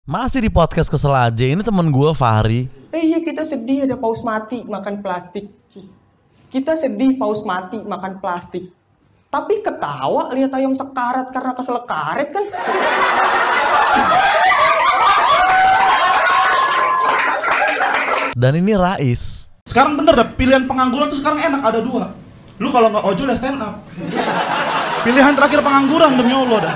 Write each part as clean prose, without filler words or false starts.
Masih di podcast Kesel Aja, ini temen gue Fahri. Iya, kita sedih ada paus mati makan plastik. Kita sedih paus mati makan plastik. Tapi ketawa lihat ayam sekarat karena kesel karet kan. Dan ini Rais. Sekarang bener dah, pilihan pengangguran tuh sekarang enak, ada dua. Lu kalau nggak ojol ya stand up. Pilihan terakhir pengangguran demi Allah dah.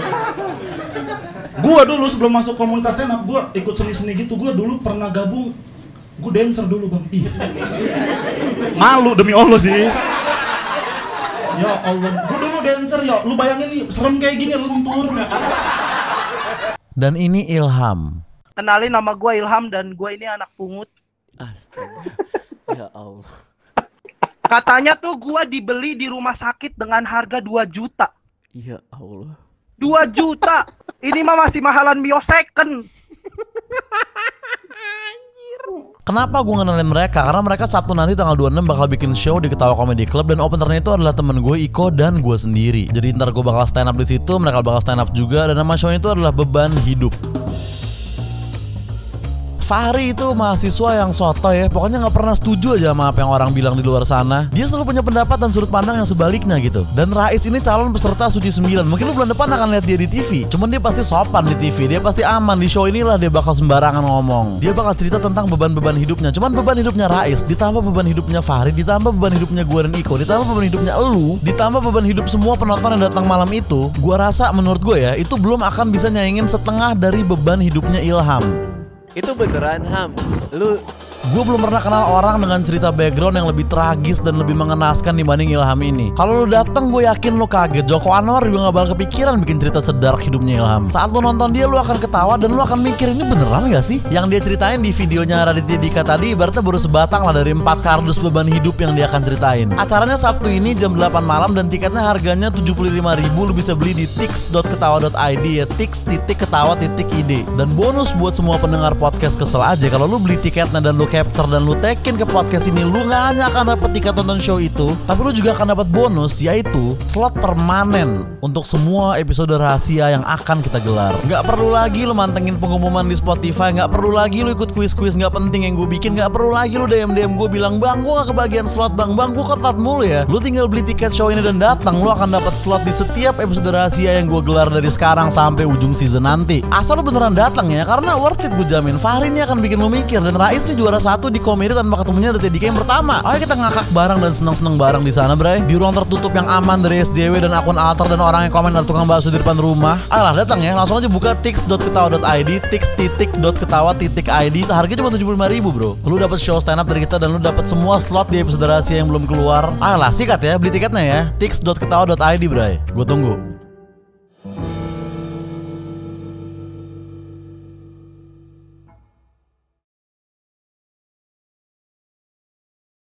Gua dulu sebelum masuk komunitas stand up, gua ikut seni-seni gitu. Gua dulu pernah gabung, gua dancer dulu bang. Ih, malu demi Allah sih. Ya Allah, gua dulu dancer ya. Lu bayangin nih, serem kayak gini lentur. Dan ini Ilham. Kenalin, nama gue Ilham dan gue ini anak pungut. Astaga. Ya Allah. Katanya tuh gue dibeli di rumah sakit dengan harga 2 juta. Ya Allah. 2 juta. Ini mah masih mahalan Mio second. Kenapa gue ngenalin mereka? Karena mereka Sabtu nanti tanggal 26 bakal bikin show di Ketawa Comedy Club. Dan openernya itu adalah temen gue Iko dan gue sendiri. Jadi ntar gue bakal stand up di situ, mereka bakal stand up juga. Dan nama shownya itu adalah Beban Hidup. Fahri itu mahasiswa yang sotoy ya, pokoknya nggak pernah setuju aja sama apa yang orang bilang di luar sana. Dia selalu punya pendapat dan sudut pandang yang sebaliknya gitu. Dan Rais ini calon peserta Suci 9. Mungkin lu bulan depan akan lihat dia di TV. Cuman dia pasti sopan di TV, dia pasti aman. Di show inilah dia bakal sembarangan ngomong. Dia bakal cerita tentang beban-beban hidupnya. Cuman beban hidupnya Rais, ditambah beban hidupnya Fahri, ditambah beban hidupnya gue dan Iko, ditambah beban hidupnya elu, ditambah beban hidup semua penonton yang datang malam itu. Gua rasa menurut gue ya, itu belum akan bisa nyaingin setengah dari beban hidupnya Ilham. Itu beneran Ham. Lu Gue belum pernah kenal orang dengan cerita background yang lebih tragis dan lebih mengenaskan dibanding Ilham ini. Kalau lu dateng gue yakin lu kaget. Joko Anwar juga gak bakal kepikiran bikin cerita sedark hidupnya Ilham. Saat lu nonton dia lu akan ketawa dan lu akan mikir ini beneran gak sih? Yang dia ceritain di videonya Raditya Dika tadi ibaratnya baru sebatang lah dari 4 kardus beban hidup yang dia akan ceritain. Acaranya Sabtu ini jam 8 malam dan tiketnya harganya 75.000. Lu bisa beli di tix.ketawa.id ya, tix.ketawa.id. Dan bonus buat semua pendengar podcast Kesel Aja, kalau lu beli tiketnya dan lu capture dan lu tag-in ke podcast ini, lu gak hanya akan dapat tiket tonton show itu, tapi lu juga akan dapat bonus, yaitu slot permanen untuk semua episode rahasia yang akan kita gelar. Gak perlu lagi lu mantengin pengumuman di Spotify, gak perlu lagi lu ikut kuis-kuis gak penting yang gue bikin, gak perlu lagi lu DM-DM gue bilang, bang gue gak kebagian slot, bang gue ketat mulu ya. Lu tinggal beli tiket show ini dan datang, lu akan dapat slot di setiap episode rahasia yang gue gelar dari sekarang sampai ujung season nanti. Asal lu beneran datang ya, karena worth it gue jamin. Fahri ini akan bikin lu mikir, dan Rais ini juara 1 di komedi tanpa ketemunya Raditya Dika yang pertama. Ayo kita ngakak bareng dan seneng-seneng bareng di sana, bray. Di ruang tertutup yang aman dari SJW dan akun alter dan orang yang komen dari tukang bakso di depan rumah. Ayolah datang ya, langsung aja buka tix.ketawa.id, tix.ketawa.id. Harganya cuma 75.000 bro. Lu dapat show stand up dari kita dan lu dapat semua slot di episode rahasia yang belum keluar. Ayolah sikat ya, beli tiketnya ya, tix.ketawa.id bray. Gue tunggu.